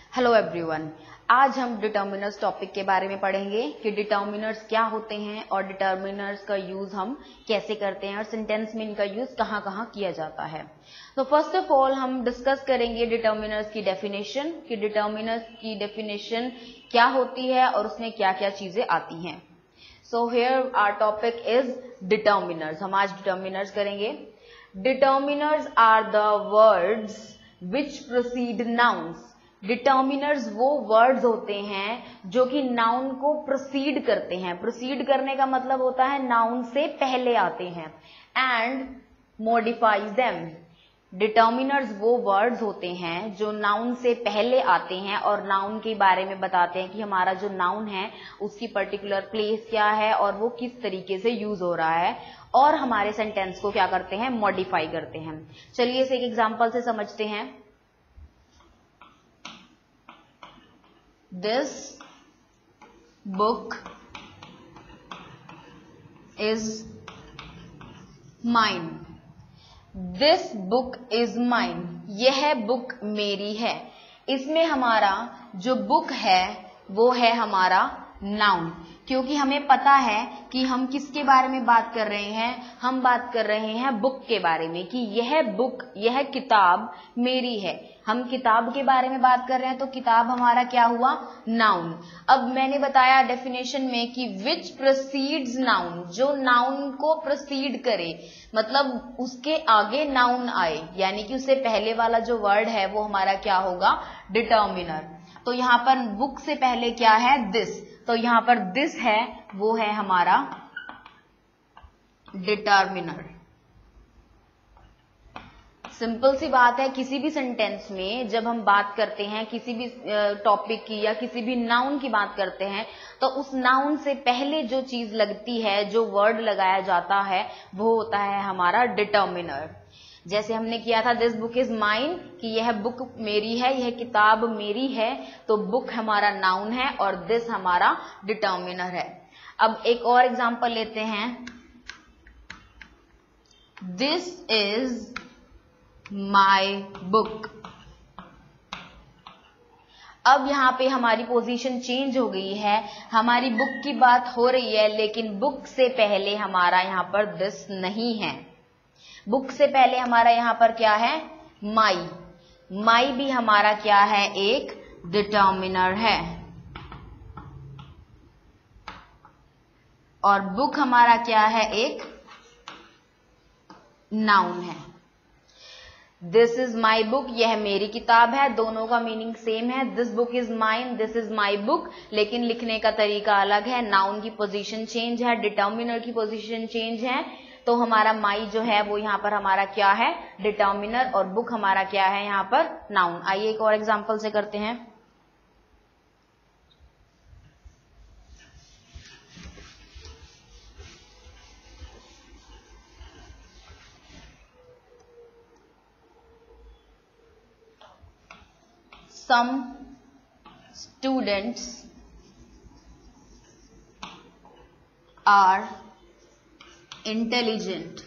Hello everyone, आज हम determiners topic के बारे में पढ़ेंगे कि डिटर्मिनर्स क्या होते हैं और डिटर्मिनर्स का यूज हम कैसे करते हैं और सेंटेंस में इनका यूज कहाँ कहाँ किया जाता है। तो फर्स्ट ऑफ ऑल हम डिस्कस करेंगे डिटर्मिनर्स की डेफिनेशन कि डिटर्मिनर्स की डेफिनेशन क्या होती है और उसमें क्या क्या चीजें आती हैं। So here our topic is determiners. हम आज डिटर्मिनर्स करेंगे। Determiners are the words which proceed nouns. Determiners वो वर्ड्स होते हैं जो कि नाउन को प्रोसीड करते हैं। प्रोसीड करने का मतलब होता है नाउन से पहले आते हैं। And modifies them. डिटर्मिनर्स वो वर्ड्स होते हैं जो नाउन से पहले आते हैं और नाउन के बारे में बताते हैं कि हमारा जो नाउन है उसकी पर्टिकुलर प्लेस क्या है और वो किस तरीके से यूज हो रहा है, और हमारे सेंटेंस को क्या करते हैं, मॉडिफाई करते हैं। चलिए इसे एक एग्जांपल से समझते हैं। This book is mine. This book is mine. यह बुक मेरी है। इसमें हमारा जो बुक है वो है हमारा नाउन, क्योंकि हमें पता है कि हम किसके बारे में बात कर रहे हैं। हम बात कर रहे हैं बुक के बारे में कि यह बुक, यह किताब मेरी है। हम किताब के बारे में बात कर रहे हैं तो किताब हमारा क्या हुआ, नाउन। अब मैंने बताया डेफिनेशन में कि विच प्रोसीड्स नाउन, जो नाउन को प्रोसीड करे, मतलब उसके आगे नाउन आए, यानी कि उससे पहले वाला जो वर्ड है वो हमारा क्या होगा, डिटर्मिनर। तो यहाँ पर बुक से पहले क्या है, दिस, तो यहाँ पर दिस है वो है हमारा डिटर्मिनर। सिंपल सी बात है, किसी भी सेंटेंस में जब हम बात करते हैं किसी भी टॉपिक की या किसी भी नाउन की बात करते हैं तो उस नाउन से पहले जो चीज लगती है, जो वर्ड लगाया जाता है, वो होता है हमारा डिटर्मिनर। जैसे हमने किया था दिस बुक इज माइन, कि यह बुक मेरी है, यह किताब मेरी है, तो बुक हमारा नाउन है और दिस हमारा डिटर्मिनर है। अब एक और एग्जांपल लेते हैं। This is my book. अब यहाँ पे हमारी पोजीशन चेंज हो गई है, हमारी बुक की बात हो रही है, लेकिन बुक से पहले हमारा यहाँ पर दिस नहीं है। बुक से पहले हमारा यहाँ पर क्या है, माई। माई भी हमारा क्या है, एक डिटर्मिनर है, और बुक हमारा क्या है, एक नाउन है। दिस इज माई बुक, यह मेरी किताब है, दोनों का मीनिंग सेम है। This book is mine, this is my book, लेकिन लिखने का तरीका अलग है। नाउन की पोजीशन चेंज है, डिटर्मिनर की पोजीशन चेंज है। तो हमारा माई जो है वो यहाँ पर हमारा क्या है, डिटर्मिनर, और बुक हमारा क्या है यहाँ पर, नाउन। आइए एक और एग्जांपल से करते हैं। Some students are intelligent.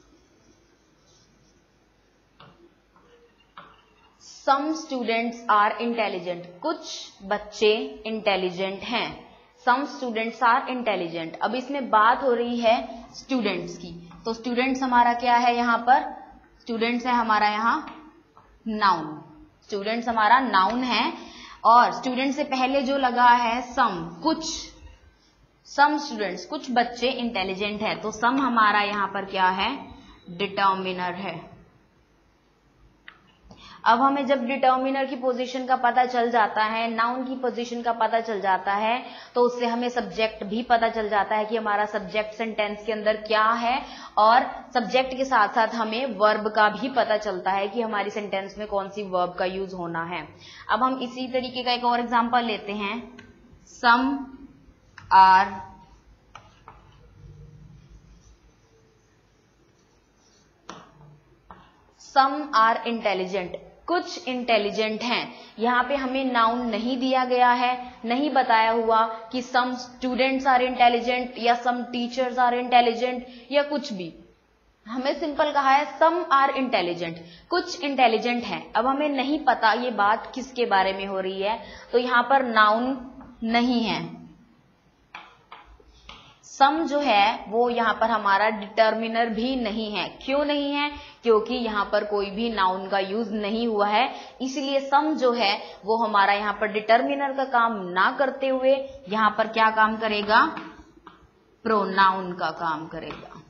Some students are intelligent. कुछ बच्चे इंटेलिजेंट हैं। Some students are intelligent. अब इसमें बात हो रही है स्टूडेंट्स की, तो स्टूडेंट्स हमारा क्या है यहाँ पर, स्टूडेंट्स है हमारा यहाँ नाउन। स्टूडेंट्स हमारा नाउन है और स्टूडेंट से पहले जो लगा है सम, कुछ, सम स्टूडेंट्स, कुछ बच्चे इंटेलिजेंट है, तो सम हमारा यहाँ पर क्या है, डिटर्मिनर है। अब हमें जब डिटर्मिनर की पोजीशन का पता चल जाता है, नाउन की पोजीशन का पता चल जाता है, तो उससे हमें सब्जेक्ट भी पता चल जाता है कि हमारा सब्जेक्ट सेंटेंस के अंदर क्या है, और सब्जेक्ट के साथ साथ हमें वर्ब का भी पता चलता है कि हमारी सेंटेंस में कौन सी वर्ब का यूज होना है। अब हम इसी तरीके का एक और एग्जांपल लेते हैं। सम आर इंटेलिजेंट, कुछ इंटेलिजेंट हैं। यहाँ पे हमें नाउन नहीं दिया गया है, नहीं बताया हुआ कि सम स्टूडेंट्स आर इंटेलिजेंट या सम टीचर्स आर इंटेलिजेंट या कुछ भी। हमें सिंपल कहा है सम आर इंटेलिजेंट, कुछ इंटेलिजेंट हैं। अब हमें नहीं पता ये बात किसके बारे में हो रही है, तो यहां पर नाउन नहीं है। सम जो है वो यहां पर हमारा डिटर्मिनर भी नहीं है। क्यों नहीं है? क्योंकि यहां पर कोई भी नाउन का यूज नहीं हुआ है, इसलिए सम जो है वो हमारा यहां पर डिटर्मिनर का काम ना करते हुए यहां पर क्या काम करेगा? प्रोनाउन का काम करेगा।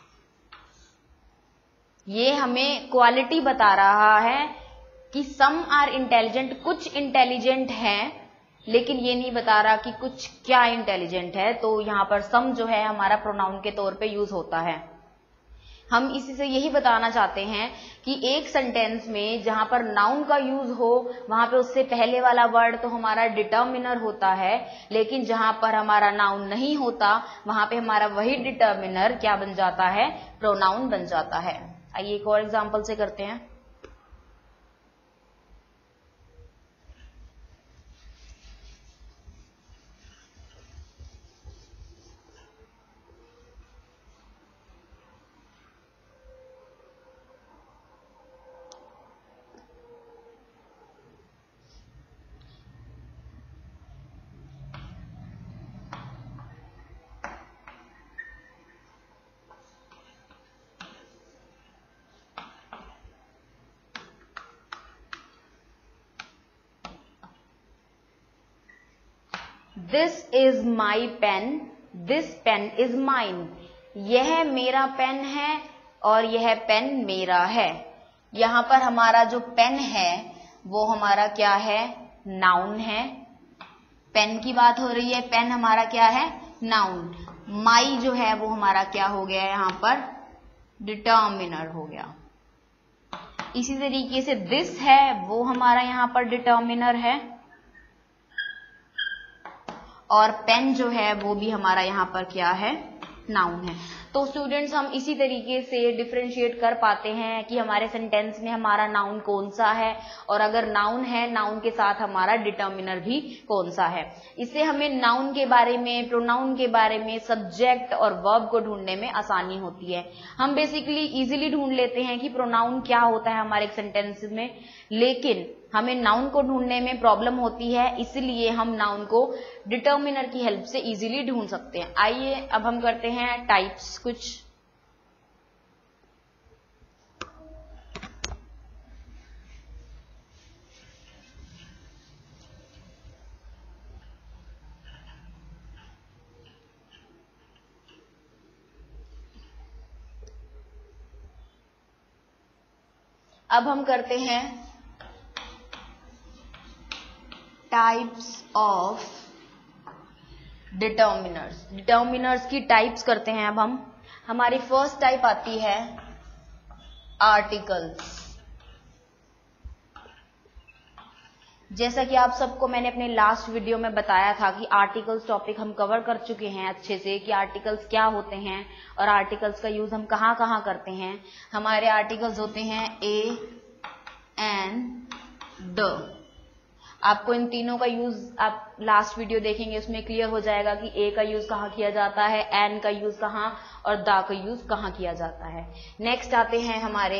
ये हमें क्वालिटी बता रहा है कि सम आर इंटेलिजेंट, कुछ इंटेलिजेंट है, लेकिन ये नहीं बता रहा कि कुछ क्या इंटेलिजेंट है। तो यहां पर सम जो है हमारा प्रोनाउन के तौर पे यूज होता है। हम इसी से यही बताना चाहते हैं कि एक सेंटेंस में जहां पर नाउन का यूज हो वहां पे उससे पहले वाला वर्ड तो हमारा डिटर्मिनर होता है, लेकिन जहां पर हमारा नाउन नहीं होता वहां पे हमारा वही डिटर्मिनर क्या बन जाता है? प्रोनाउन बन जाता है। आइए एक और एग्जांपल से करते हैं। This is my pen, this pen is mine. यह मेरा पेन है और यह पेन मेरा है। यहां पर हमारा जो पेन है वो हमारा क्या है? नाउन है। पेन की बात हो रही है, पेन हमारा क्या है? नाउन। माई जो है वो हमारा क्या हो गया? यहां पर डिटर्मिनर हो गया। इसी तरीके से दिस है वो हमारा यहां पर डिटर्मिनर है, और पेन जो है वो भी हमारा यहाँ पर क्या है? नाउन है। तो स्टूडेंट्स हम इसी तरीके से डिफरेंशिएट कर पाते हैं कि हमारे सेंटेंस में हमारा नाउन कौन सा है, और अगर नाउन है नाउन के साथ हमारा डिटर्मिनर भी कौन सा है। इससे हमें नाउन के बारे में, प्रोनाउन के बारे में, सब्जेक्ट और वर्ब को ढूंढने में आसानी होती है। हम बेसिकली इजीली ढूंढ लेते हैं कि प्रोनाउन क्या होता है हमारे सेंटेंस में, लेकिन हमें नाउन को ढूंढने में प्रॉब्लम होती है, इसलिए हम नाउन को डिटर्मिनर की हेल्प से इजीली ढूंढ सकते हैं। आइए अब हम करते हैं टाइप्स कुछ। अब हम करते हैं टाइप्स ऑफ डिटर्मिनर्स। डिटर्मिनर्स की टाइप्स करते हैं अब हम। हमारी फर्स्ट टाइप आती है आर्टिकल्स। जैसा कि आप सबको मैंने अपने लास्ट वीडियो में बताया था कि आर्टिकल्स टॉपिक हम कवर कर चुके हैं अच्छे से, कि आर्टिकल्स क्या होते हैं और आर्टिकल्स का यूज हम कहाँ कहाँ करते हैं। हमारे आर्टिकल्स होते हैं ए, एन, द। आपको इन तीनों का यूज आप लास्ट वीडियो देखेंगे, उसमें क्लियर हो जाएगा कि ए का यूज कहाँ किया जाता है, एन का यूज कहाँ और द का यूज कहाँ किया जाता है। नेक्स्ट आते हैं हमारे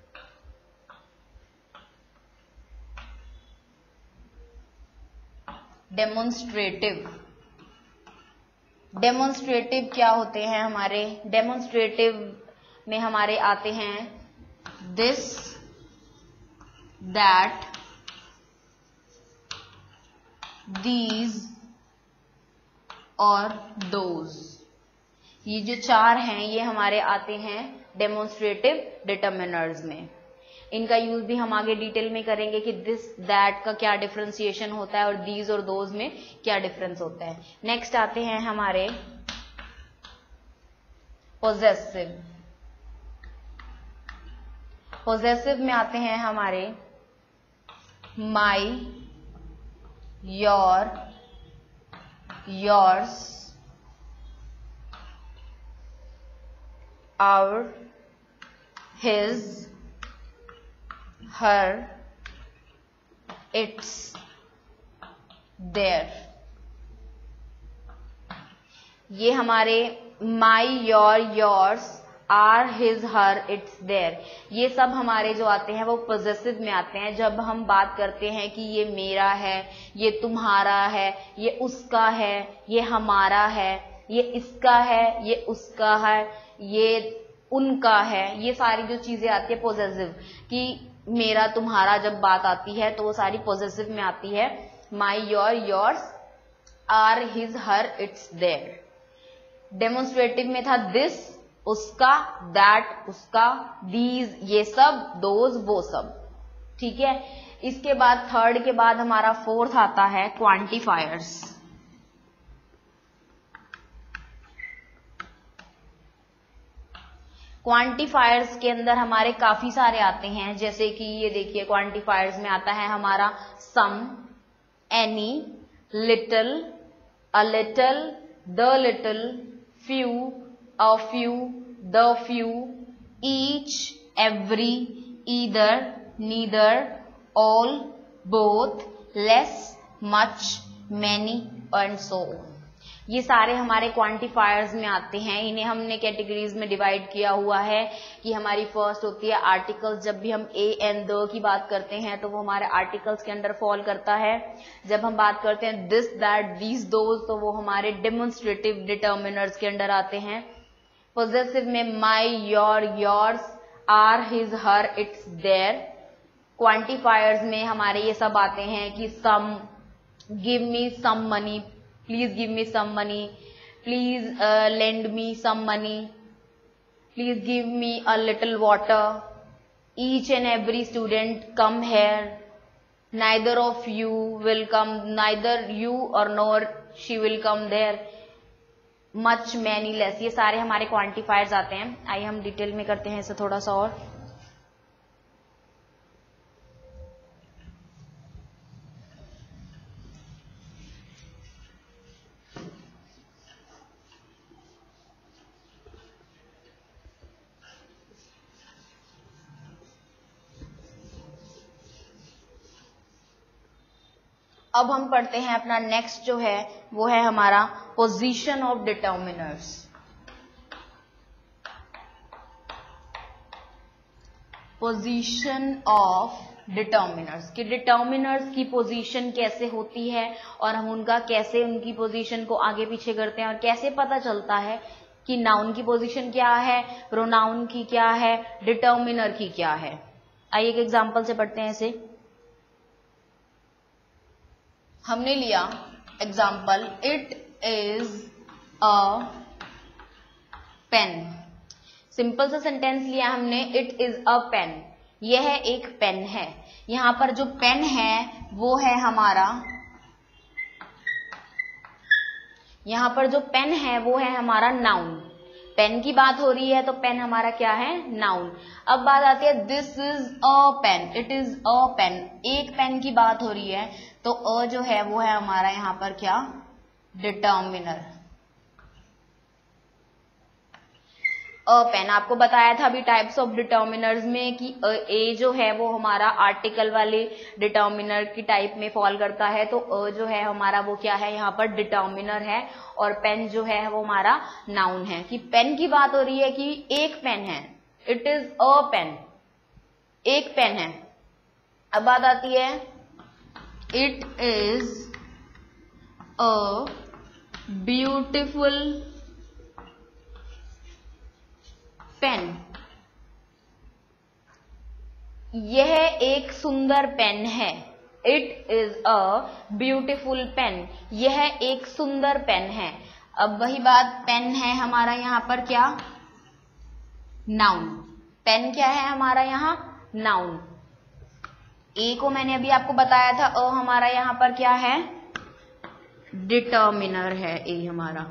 डेमोन्स्ट्रेटिव। डेमोन्स्ट्रेटिव क्या होते हैं हमारे? डेमोन्स्ट्रेटिव में हमारे आते हैं दिस, दैट, these और those। ये जो चार हैं ये हमारे आते हैं डेमोन्स्ट्रेटिव डिटर्मिनर्स में। इनका यूज भी हम आगे डिटेल में करेंगे कि दिस, दैट का क्या डिफरेंशिएशन होता है और these और those में क्या डिफरेंस होता है। नेक्स्ट आते हैं हमारे पोजेसिव। पोजेसिव में आते हैं हमारे my, your, yours, our, his, her, its, their। ये हमारे my, your, yours, our, his, her, its, their, ये सब हमारे जो आते हैं वो पॉजेसिव में आते हैं। जब हम बात करते हैं कि ये मेरा है, ये तुम्हारा है, ये उसका है, ये हमारा है, ये इसका है, ये उसका है, ये उनका है, ये सारी जो चीजें आती है पॉजेसिव, कि मेरा तुम्हारा जब बात आती है तो वो सारी पॉजेसिव में आती है। My, your, yours, our, his, her, its, their. Demonstrative में था दिस, उसका, दैट, उसका, दीज, ये सब, दोज, वो सब। ठीक है, इसके बाद थर्ड के बाद हमारा फोर्थ आता है क्वांटिफायर्स। क्वांटिफायर्स के अंदर हमारे काफी सारे आते हैं, जैसे कि ये देखिए क्वांटिफायर्स में आता है हमारा some, any, little, a little, the little, few, a few, the few, each, every, either, neither, all, both, less, much, many and so. ये सारे हमारे क्वांटिफायर्स में आते हैं। इन्हें हमने कैटेगरीज में डिवाइड किया हुआ है कि हमारी फर्स्ट होती है आर्टिकल्स। जब भी हम ए एंड द की बात करते हैं तो वो हमारे आर्टिकल्स के अंडर फॉल करता है। जब हम बात करते हैं दिस, दैट, दीज, दोज, तो वो हमारे डेमोन्स्ट्रेटिव डिटर्मिनर्स के अंडर आते हैं। पॉजेसिव में my, your, yours, our, his, her, its, their. Quantifiers में हमारे ये सब आते हैं कि some, give me some money, please give me some money, please lend me some money, please give me a little water, each and every student come here, neither of you will come, neither you or nor she will come there, much, many, less, ये सारे हमारे quantifiers आते हैं। आइए हम detail में करते हैं इसे थोड़ा सा और। अब हम पढ़ते हैं अपना नेक्स्ट जो है वो है हमारा position of determiners. Position of determiners, कि डिटर्मिनर्स की पोजीशन कैसे होती है और हम उनका कैसे उनकी पोजीशन को आगे पीछे करते हैं और कैसे पता चलता है कि नाउन की पोजीशन क्या है, प्रोनाउन की क्या है, डिटर्मिनर की क्या है। आइए एक एग्जांपल से पढ़ते हैं इसे। हमने लिया example, it is a pen. Simple सा सेंटेंस लिया हमने, इट इज अ पेन, यह एक पेन है। यहां पर जो पेन है वो है हमारा, यहां पर जो पेन है वो है हमारा नाउन। पेन की बात हो रही है तो पेन हमारा क्या है, नाउन। अब बात आती है this is a pen, it is a pen, एक पेन की बात हो रही है तो अ जो है वो है हमारा यहाँ पर क्या, डिटर्मिनर। अ पेन, आपको बताया था अभी टाइप्स ऑफ डिटर्मिनर्स में कि ए जो है वो हमारा आर्टिकल वाले डिटर्मिनर की टाइप में फॉल करता है, तो अ जो है हमारा वो क्या है, यहाँ पर डिटर्मिनर है। और पेन जो है वो हमारा नाउन है, कि पेन की बात हो रही है कि एक पेन है, इट इज अ पेन, एक पेन है। अब बात आती है it is a beautiful pen, यह एक सुंदर पेन है। It is a beautiful pen, यह एक सुंदर पेन है। अब वही बात, पेन है हमारा यहाँ पर क्या, नाउन। पेन क्या है हमारा यहाँ, नाउन। ए को मैंने अभी आपको बताया था, अ हमारा यहाँ पर क्या है, डिटर्मिनर है ए हमारा।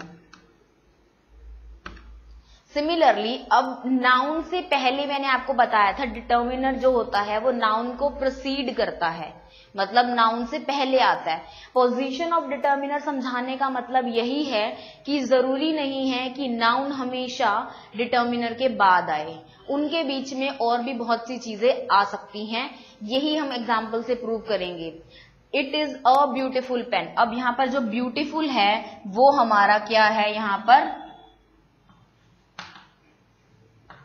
सिमिलरली अब नाउन से पहले मैंने आपको बताया था डिटर्मिनर जो होता है वो नाउन को प्रोसीड करता है, मतलब नाउन से पहले आता है। पोजीशन ऑफ डिटर्मिनर समझाने का मतलब यही है कि जरूरी नहीं है कि नाउन हमेशा डिटर्मिनर के बाद आए, उनके बीच में और भी बहुत सी चीजें आ सकती हैं। यही हम एग्जाम्पल से प्रूव करेंगे। It is a beautiful pen, अब यहाँ पर जो ब्यूटिफुल है वो हमारा क्या है, यहाँ पर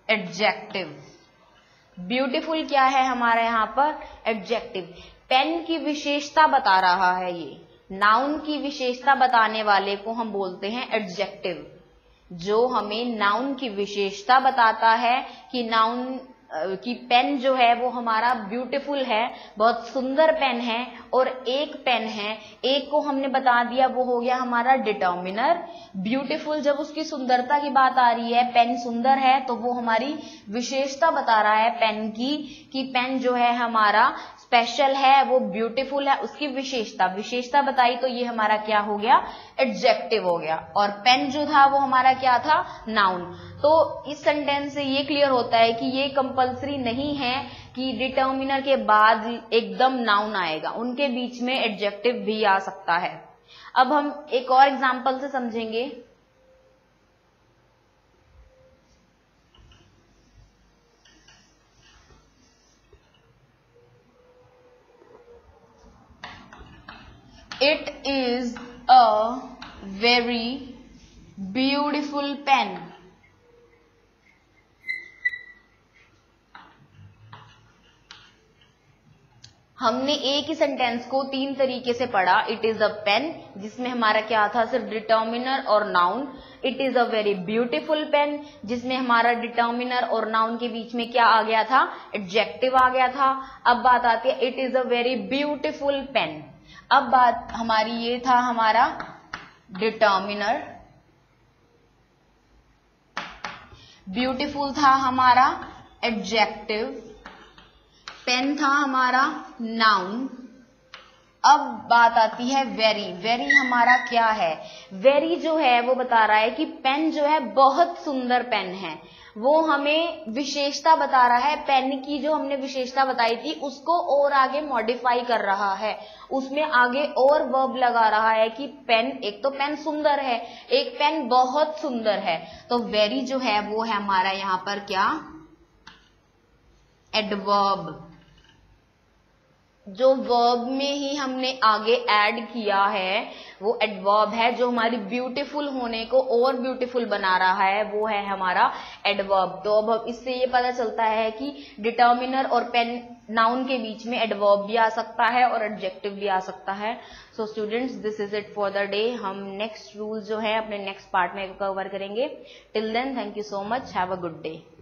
एडजेक्टिव। ब्यूटीफुल क्या है हमारा यहाँ पर? एडजेक्टिव। पेन की विशेषता बता रहा है, ये नाउन की विशेषता बताने वाले को हम बोलते हैं एडजेक्टिव। जो हमें नाउन की विशेषता बताता है कि नाउन कि पेन जो है वो हमारा ब्यूटीफुल है, बहुत सुंदर पेन है, और एक पेन है, एक को हमने बता दिया, वो हो गया हमारा डिटर्मिनर। ब्यूटीफुल जब उसकी सुंदरता की बात आ रही है, पेन सुंदर है, तो वो हमारी विशेषता बता रहा है पेन की, कि पेन जो है हमारा स्पेशल है, वो ब्यूटीफुल है, उसकी विशेषता बताई, तो ये हमारा क्या हो गया? एडजेक्टिव हो गया। और पेन जो था वो हमारा क्या था? नाउन। तो इस सेंटेंस से ये क्लियर होता है कि ये कंपल्सरी नहीं है कि डिटर्मिनर के बाद एकदम नाउन आएगा, उनके बीच में एडजेक्टिव भी आ सकता है। अब हम एक और एग्जांपल से समझेंगे। It is a very beautiful pen. हमने एक ही सेंटेंस को तीन तरीके से पढ़ा। इट इज अ पेन, जिसमें हमारा क्या था? सिर्फ डिटर्मिनर और noun. It is a very beautiful pen, जिसमें हमारा डिटर्मिनर और नाउन के बीच में क्या आ गया था? एडजेक्टिव आ गया था। अब बात आती है it is a very beautiful pen. अब बात हमारी ये था हमारा डिटर्मिनर, ब्यूटीफुल था हमारा एडजेक्टिव, पेन था हमारा नाउन। अब बात आती है वेरी। वेरी हमारा क्या है? वेरी जो है वो बता रहा है कि पेन जो है बहुत सुंदर पेन है, वो हमें विशेषता बता रहा है। पेन की जो हमने विशेषता बताई थी उसको और आगे मॉडिफाई कर रहा है, उसमें आगे और वर्ब लगा रहा है कि पेन, एक तो पेन सुंदर है, एक पेन बहुत सुंदर है। तो वेरी जो है वो है हमारा यहाँ पर क्या? एडवर्ब। जो वर्ब में ही हमने आगे ऐड किया है वो एडवर्ब है, जो हमारी ब्यूटीफुल होने को और ब्यूटीफुल बना रहा है, वो है हमारा एडवर्ब। तो अब इससे ये पता चलता है कि डिटर्मिनर और पेन नाउन के बीच में एडवर्ब भी आ सकता है और एडजेक्टिव भी आ सकता है। So students, this is it for the day. हम नेक्स्ट रूल जो है अपने नेक्स्ट पार्ट में कवर करेंगे। Till then, thank you so much, have a good day.